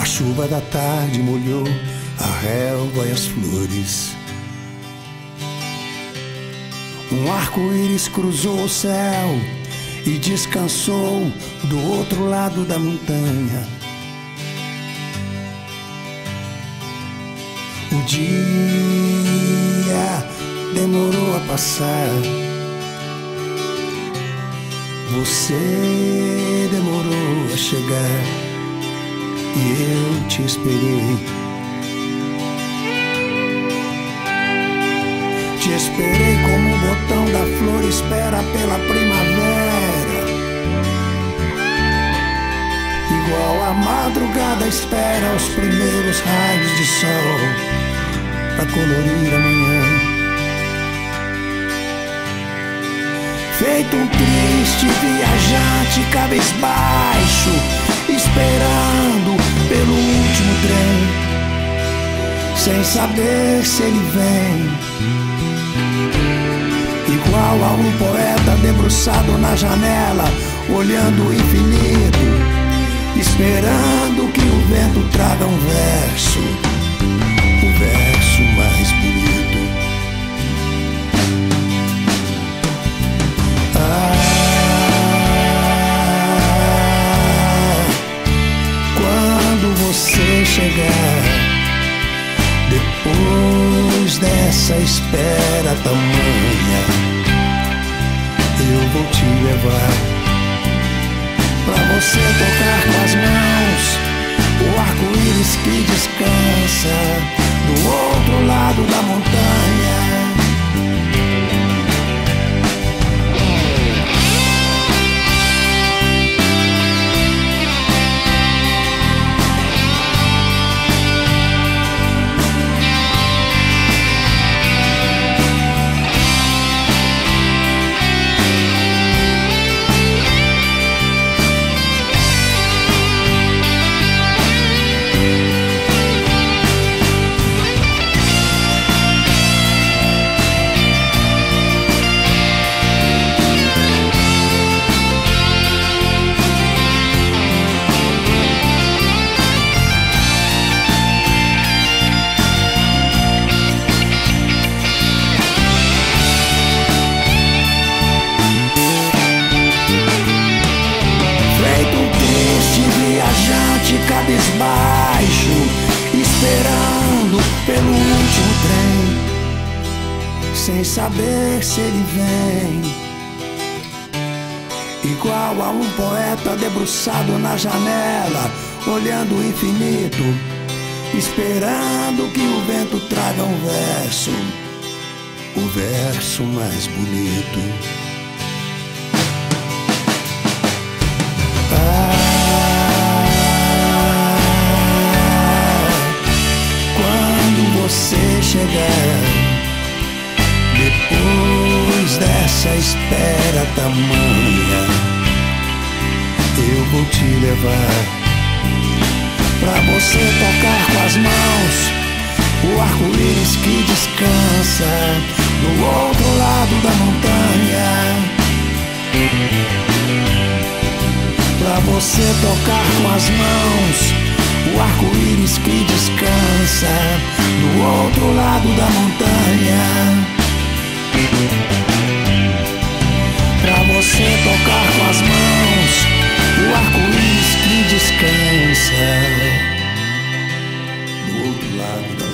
chuva da tarde molhou a relva e as flores. Um arco-íris cruzou o céu e descansou do outro lado da montanha. O dia demorou a passar, você demorou a chegar e eu te esperei. Te esperei como o botão da flor espera pela primavera, igual a madrugada espera os primeiros raios de sol pra colorir a manhã. Feito um triste viajante cabisbaixo, esperando pelo último trem, sem saber se ele vem. Igual a um poeta debruçado na janela, olhando o infinito, esperando que o vento traga um verso, o verso mais bonito. Quando você chegar, depois dessa espera tamanha, eu vou te levar pra você tocar com as mãos o arco-íris que descansa do outro lado da montanha. Cabisbaixo, esperando pelo último trem, sem saber se ele vem. Igual a um poeta debruçado na janela, olhando o infinito, esperando que o vento traga um verso, o verso mais bonito. Você chegar, depois dessa espera tamanha, eu vou te levar pra você tocar com as mãos o arco-íris que descansa do outro lado da montanha. Pra você tocar com as mãos o arco-íris que descansa do outro lado da montanha. Pra você tocar com as mãos o arco-íris que descansa do outro lado da montanha.